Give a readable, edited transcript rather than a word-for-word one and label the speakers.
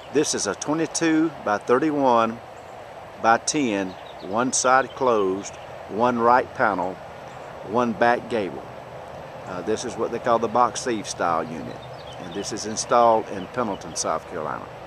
Speaker 1: This is a 22 by 31 by 10, one side closed, one right panel, one back gable. This is what they call the box thief style unit, and this is installed in Pendleton, South Carolina.